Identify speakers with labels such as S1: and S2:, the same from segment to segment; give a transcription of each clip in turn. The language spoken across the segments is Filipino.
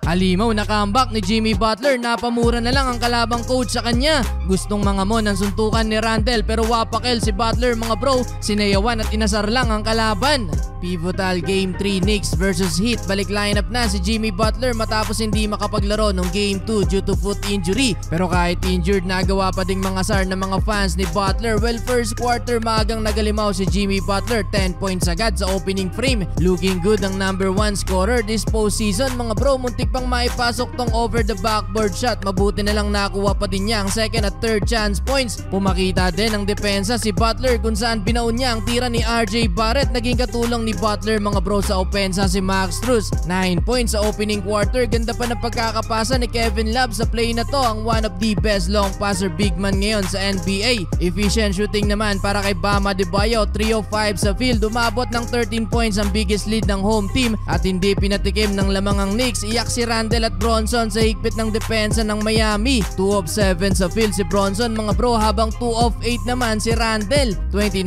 S1: Halimaw na comeback ni Jimmy Butler, napamura na lang ang kalabang coach sa kanya. Gustong mga mon ang suntukan ni Randle pero wapakel si Butler mga bro, sinayawan at inasar lang ang kalaban. Pivotal Game 3 Knicks versus Heat, balik lineup na si Jimmy Butler matapos hindi makapaglaro nung Game 2 due to foot injury. Pero kahit injured, nagawa pa ding mga sar ng mga fans ni Butler. Well, first quarter maagang nagalimaw si Jimmy Butler, 10 points agad sa opening frame. Looking good ang number 1 scorer this postseason mga bro, muntik pang maipasok tong over the backboard shot. Mabuti na lang nakuha pa din niya ang second at third chance points. Pumakita din ang depensa si Butler kung saan binaon niya ang tira ni RJ Barrett. Naging katulong ni Butler mga bro sa opensa si Max Strus, 9 points sa opening quarter. Ganda pa ng pagkakapasa ni Kevin Love sa play na to, ang one of the best long passer big man ngayon sa NBA. Efficient shooting naman para kay Bam Adebayo, 3 of 5 sa field. Umabot ng 13 points ang biggest lead ng home team at hindi pinatikim ng lamang ang Knicks. Iyak si Randle at Bronson sa higpit ng depensa ng Miami, 2 of 7 sa field si Bronson mga bro, habang 2 of 8 naman si Randle,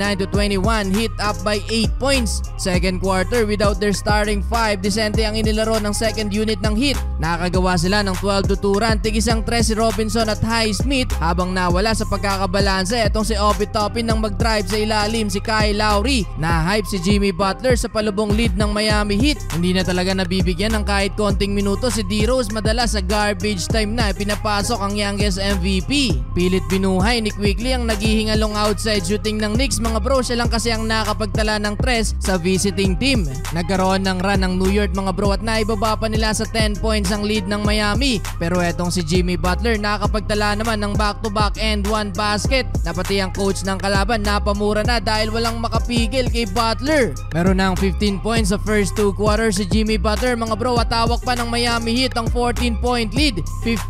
S1: 29-21. Heat up by 8 points. Second quarter without their starting 5, disente ang inilaro ng second unit ng Heat. Nakagawa sila ng 12-2 run, tigisang 3 si Robinson at Highsmith habang nawala sa pagkakabalanse. Etong si Obi Toppin nang mag-drive sa ilalim si Kyle Lowry. Na-hype si Jimmy Butler sa palubong lead ng Miami Heat. Hindi na talaga nabibigyan ng kahit konting minuto si D-Rose, madalas sa garbage time na pinapasok ang youngest MVP. Pilit binuhay ni Quickly ang naghihingalong outside shooting ng Knicks mga bro, siya lang kasi ang nakapagtala ng 3 sa visiting team. Nagkaroon ng run ng New York mga bro at naibaba pa nila sa 10 points ang lead ng Miami. Pero etong si Jimmy Butler nakapagtala naman ng back-to-back and 1 basket. Napati ang coach ng kalaban napamura na dahil walang makapigil kay Butler. Meron ng 15 points sa first 2 quarters si Jimmy Butler mga bro at hawak pa ng Miami Heat ang 14-point lead,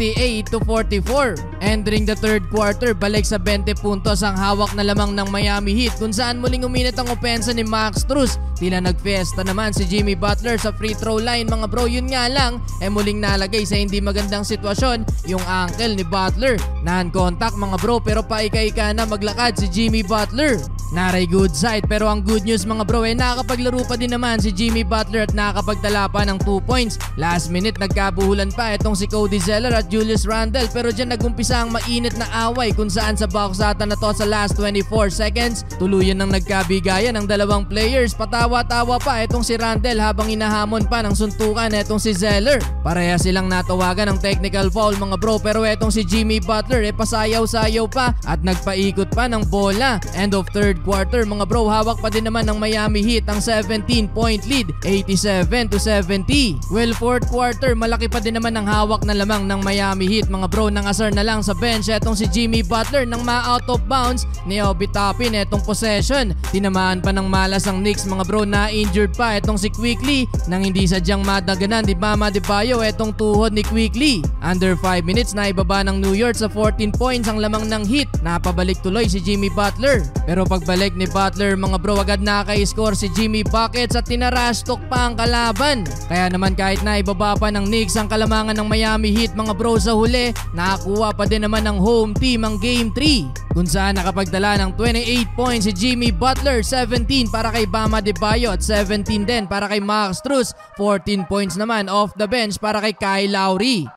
S1: 58-44. Entering the third quarter, balik sa 20 puntos ang hawak na lamang ng Miami Heat kung saan muling uminit ang opensa ni Max Strus. Tila nagfiesta naman si Jimmy Butler sa free throw line mga bro, yun nga lang muling nalagay sa hindi magandang sitwasyon yung ankle ni Butler. Non-contact mga bro pero paika-ika na maglakad si Jimmy Butler. Naray good side pero ang good news mga bro nakapaglaro pa din naman si Jimmy Butler at nakapagtala pa ng 2 points. Last minute nagkabuhulan pa itong si Cody Zeller at Julius Randle pero dyan nagumpisa ang mainit na away kung saan sa boxata na to sa last 24 seconds tuluyan ng nagkabigayan ng dalawang players. Patawa-tawa pa itong si Randle habang inahamon pa ng suntukan itong si Zeller. Pareha silang natawagan ng technical foul mga bro pero itong si Jimmy Butler pasayaw-sayaw pa at nagpaikot pa ng bola. End of third quarter mga bro, hawak pa din naman ng Miami Heat ang 17-point lead, 87-70. Well, fourth quarter malaki pa din naman ang hawak na lamang ng Miami Heat mga bro. Nangasar na lang sa bench etong si Jimmy Butler nang ma-out of bounds ni Obi Toppin etong possession. Tinamaan pa ng malas ang Knicks mga bro, na-injured pa etong si Quickly nang hindi sadyang madaganan di Bam Adebayo etong tuhod ni Quickly. Under 5 minutes na ibaba ng New York sa 14 points ang lamang ng Heat. Napabalik tuloy si Jimmy Butler pero pagbalik ni Butler mga bro agad nakaka-score si Jimmy Buckets at tinarastok pa ang kalaban. Kaya naman kahit na ibaba pa ng Knicks ang kalamangan ng Miami Heat mga bro, sa huli nakakuha pa din naman ng home team ang Game 3 kung saan nakapagdala ng 28 points si Jimmy Butler, 17 para kay Bam Adebayo at 17 din para kay Max Strus, 14 points naman off the bench para kay Kyle Lowry.